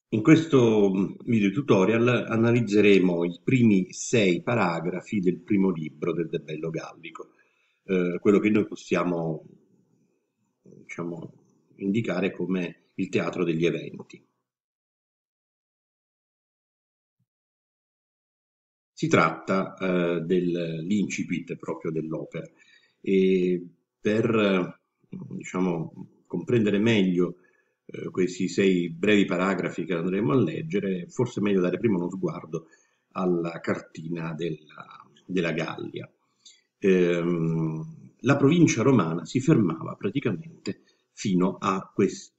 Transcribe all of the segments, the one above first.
In questo video tutorial analizzeremo i primi 6 paragrafi del primo libro del De Bello Gallico, quello che noi possiamo, diciamo, indicare come il teatro degli eventi. Si tratta dell'incipit proprio dell'opera e per comprendere meglio questi 6 brevi paragrafi che andremo a leggere, forse è meglio dare prima uno sguardo alla cartina della Gallia. La provincia romana si fermava praticamente fino a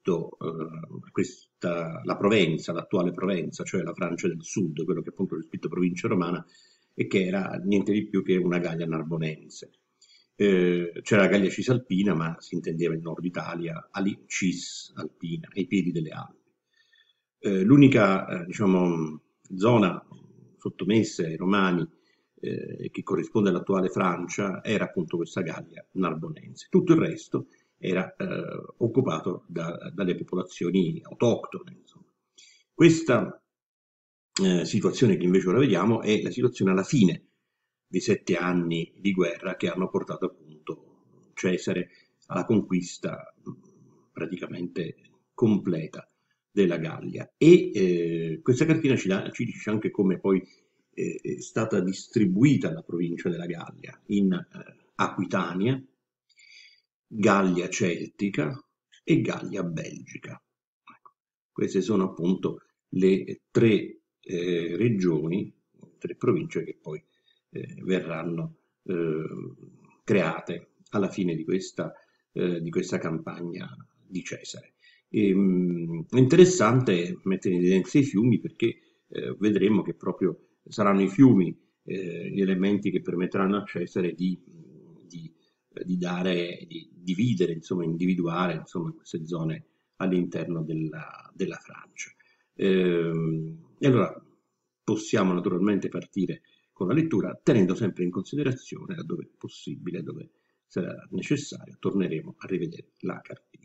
la Provenza, l'attuale Provenza, cioè la Francia del Sud, quello che appunto è scritto provincia romana, e che era niente di più che una Gallia narbonense. C'era la Gallia Cisalpina, ma si intendeva il nord Italia, Cis alpina, ai piedi delle Alpi. L'unica zona sottomessa ai Romani che corrisponde all'attuale Francia era appunto questa Gallia narbonense. Tutto il resto era occupato dalle popolazioni autoctone. Insomma. Questa situazione che invece ora vediamo è la situazione alla fine dei 7 anni di guerra che hanno portato appunto Cesare alla conquista praticamente completa della Gallia. E questa cartina ci dice anche come poi è stata distribuita la provincia della Gallia in Aquitania, Gallia Celtica e Gallia Belgica. Ecco, queste sono appunto le tre regioni, tre province che poi verranno create alla fine di questa campagna di Cesare. È interessante mettere in evidenza i fiumi perché vedremo che proprio saranno i fiumi gli elementi che permetteranno a Cesare di dividere, insomma, individuare insomma, queste zone all'interno della Francia. E allora possiamo naturalmente partire con la lettura, tenendo sempre in considerazione, laddove è possibile, dove sarà necessario, torneremo a rivedere la cartina.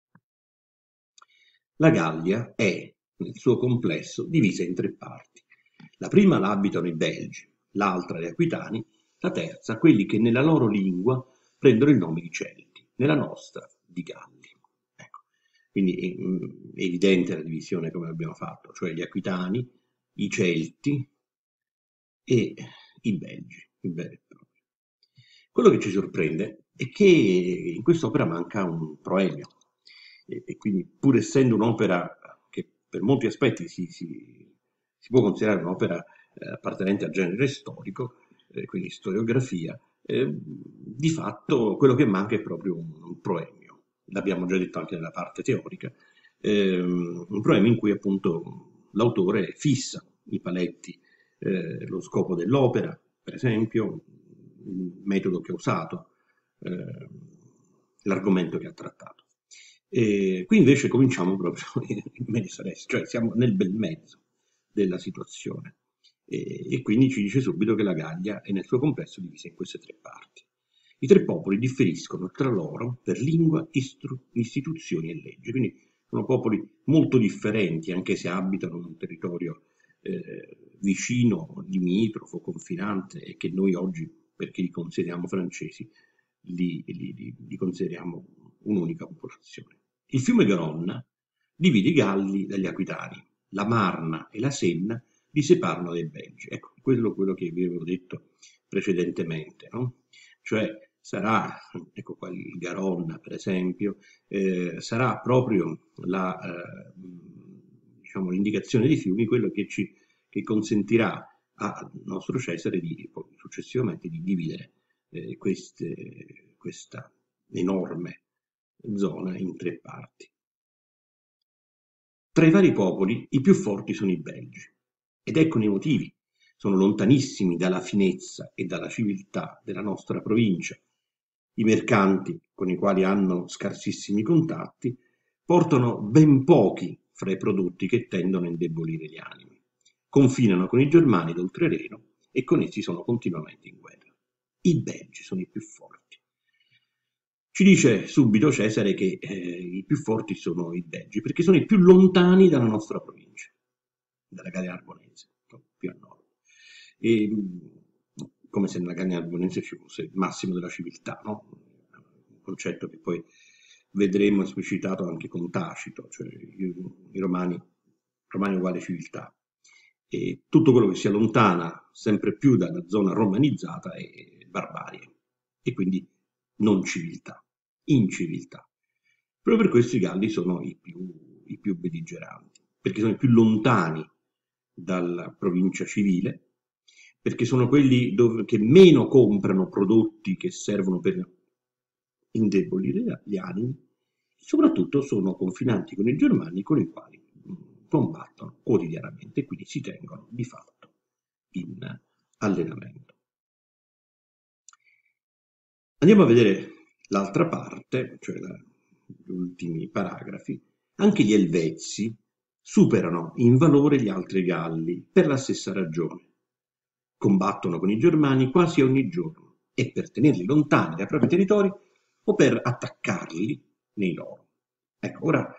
La Gallia è, nel suo complesso, divisa in 3 parti. La prima la abitano i Belgi, l'altra gli Aquitani, la terza quelli che nella loro lingua prendono il nome di Celti, nella nostra di Galli. Ecco. Quindi è evidente la divisione come abbiamo fatto, cioè gli Aquitani, i Celti e i Belgi, il vero e proprio. Quello che ci sorprende è che in quest'opera manca un proemio, e quindi pur essendo un'opera che per molti aspetti si può considerare un'opera appartenente al genere storico, quindi storiografia, di fatto quello che manca è proprio un proemio. L'abbiamo già detto anche nella parte teorica, un proemio in cui appunto l'autore fissa i paletti, lo scopo dell'opera, per esempio, il metodo che ha usato, l'argomento che ha trattato. E qui invece cominciamo proprio in medias res, cioè siamo nel bel mezzo della situazione. E quindi ci dice subito che la Gallia è nel suo complesso divisa in queste 3 parti. I 3 popoli differiscono tra loro per lingua, istituzioni e leggi, quindi sono popoli molto differenti, anche se abitano in un territorio vicino, limitrofo, confinante, e che noi oggi, perché li consideriamo francesi, li consideriamo un'unica popolazione. Il fiume Garonna divide i Galli dagli Aquitani, la Marna e la Senna li separano dai Belgi. Ecco, quello che vi avevo detto precedentemente, no? Cioè sarà, ecco qua il Garonna per esempio, sarà proprio l'indicazione dei fiumi quello che consentirà al nostro Cesare poi, successivamente di dividere questa enorme zona in 3 parti. Tra i vari popoli i più forti sono i Belgi, ed eccone i motivi. Sono lontanissimi dalla finezza e dalla civiltà della nostra provincia. I mercanti, con i quali hanno scarsissimi contatti, portano ben pochi fra i prodotti che tendono a indebolire gli animi. Confinano con i Germani d'oltre Reno e con essi sono continuamente in guerra. I Belgi sono i più forti. Ci dice subito Cesare che i più forti sono i Belgi, perché sono i più lontani dalla nostra provincia. della Gallia Narbonense, più a nord. E, come se nella Gallia Narbonense ci fosse il massimo della civiltà, no? Un concetto che poi vedremo esplicitato anche con Tacito, cioè i romani uguale civiltà. E tutto quello che si allontana sempre più dalla zona romanizzata è barbarie, e quindi non civiltà, inciviltà. Proprio per questo i Galli sono i più belligeranti, perché sono i più lontani dalla provincia civile, perché sono quelli che meno comprano prodotti che servono per indebolire gli animi, e soprattutto sono confinanti con i Germani, con i quali combattono quotidianamente e quindi si tengono di fatto in allenamento. Andiamo a vedere l'altra parte, cioè gli ultimi paragrafi. Anche gli Elvezi superano in valore gli altri Galli per la stessa ragione. Combattono con i Germani quasi ogni giorno e per tenerli lontani dai propri territori o per attaccarli nei loro. Ecco, ora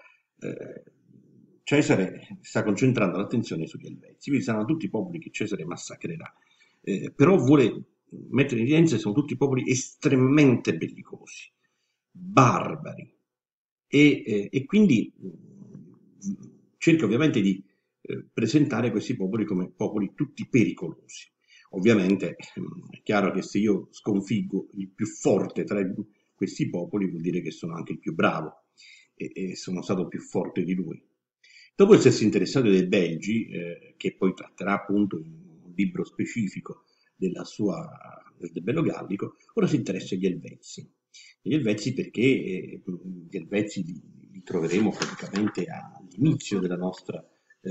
Cesare sta concentrando l'attenzione sugli Elvezi, quindi saranno tutti i popoli che Cesare massacrerà, però vuole mettere in evidenza che sono tutti popoli estremamente bellicosi, barbari, e quindi cerca ovviamente di presentare questi popoli come popoli tutti pericolosi. Ovviamente è chiaro che se io sconfiggo il più forte tra questi popoli vuol dire che sono anche il più bravo e sono stato più forte di lui. Dopo essersi interessato dei Belgi, che poi tratterà appunto in un libro specifico del Bello Gallico, ora si interessa agli Elvezi. Gli Elvezi perché gli Elvezi li troveremo praticamente all'inizio della nostra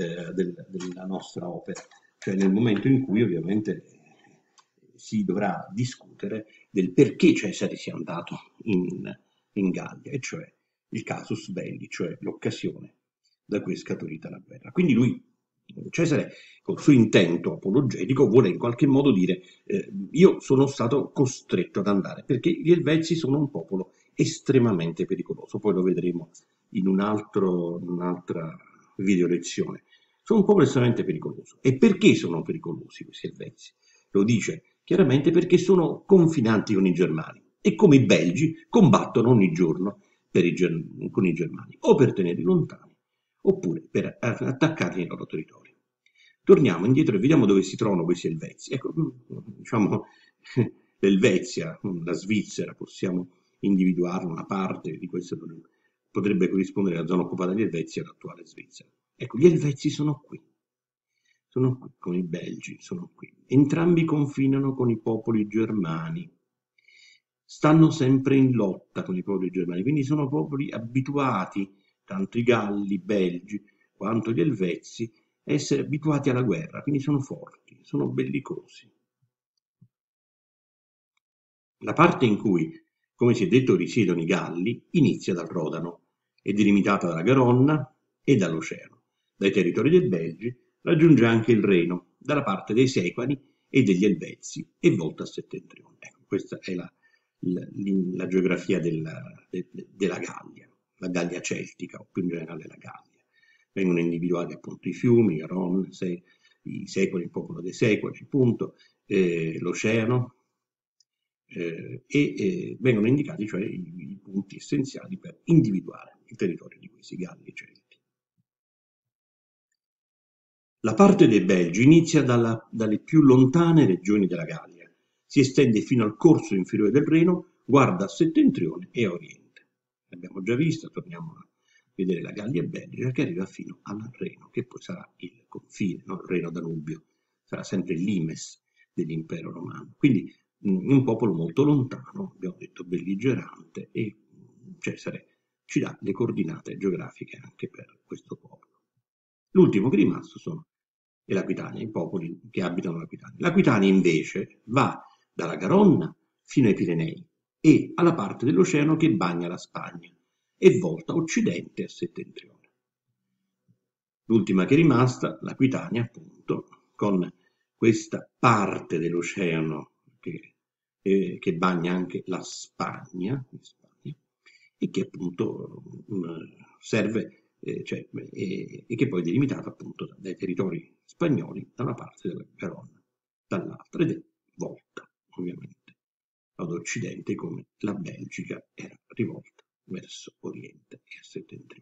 opera, cioè nel momento in cui ovviamente si dovrà discutere del perché Cesare sia andato in Gallia, e cioè il casus belli, cioè l'occasione da cui è scaturita la guerra. Quindi Cesare, col suo intento apologetico, vuole in qualche modo dire io sono stato costretto ad andare, perché gli Elvezi sono un popolo estremamente pericoloso, poi lo vedremo in un'altra video lezione. Sono un popolo estremamente pericoloso. E perché sono pericolosi questi Elvezi? Lo dice chiaramente perché sono confinanti con i Germani e come i Belgi combattono ogni giorno con i Germani, o per tenerli lontani, oppure per attaccarli nei loro territori. Torniamo indietro e vediamo dove si trovano questi Elvezi. Ecco, diciamo, l'Elvezia, la Svizzera, possiamo individuarla, una parte di questo potrebbe corrispondere alla zona occupata dagli Elvezi e all'attuale Svizzera. Ecco, gli Elvezi sono qui con i Belgi, sono qui. Entrambi confinano con i popoli germani, stanno sempre in lotta con i popoli germani, quindi sono popoli abituati, tanto i Galli, i Belgi, quanto gli Elvezi, a essere abituati alla guerra, quindi sono forti, sono bellicosi. La parte in cui, come si è detto, risiedono i Galli inizia dal Rodano, è delimitata dalla Garonna e dall'oceano. Dai territori dei Belgi raggiunge anche il Reno, dalla parte dei Sequani e degli Elvezi, e volta a settentrione. Ecco, questa è la geografia della Gallia, la Gallia celtica, o più in generale la Gallia. Vengono individuati appunto i fiumi, i Ron, i Sequani, il popolo dei Sequani, appunto, l'oceano, e vengono indicati cioè i punti essenziali per individuare il territorio di questi Galli Celti. La parte dei Belgi inizia dalle più lontane regioni della Gallia, si estende fino al corso inferiore del Reno, guarda a settentrione e a oriente. L'abbiamo già vista, torniamo a vedere la Gallia belgica che arriva fino al Reno, che poi sarà il confine, no? Il Reno Danubio, sarà sempre il limes dell'impero romano. Quindi un popolo molto lontano, abbiamo detto belligerante, e Cesare ci dà le coordinate geografiche anche per questo popolo. L'ultimo che è rimasto è l'Aquitania, i popoli che abitano l'Aquitania. L'Aquitania invece va dalla Garonna fino ai Pirenei e alla parte dell'oceano che bagna la Spagna e volta occidente a settentrione. L'ultima che è rimasta, l'Aquitania, appunto, con questa parte dell'oceano che bagna anche la Spagna, e che appunto serve e che poi è delimitata appunto dai territori spagnoli da una parte e della Garonne dall'altra, ed è volta ovviamente ad occidente come la Belgica era rivolta verso oriente e a settentrione.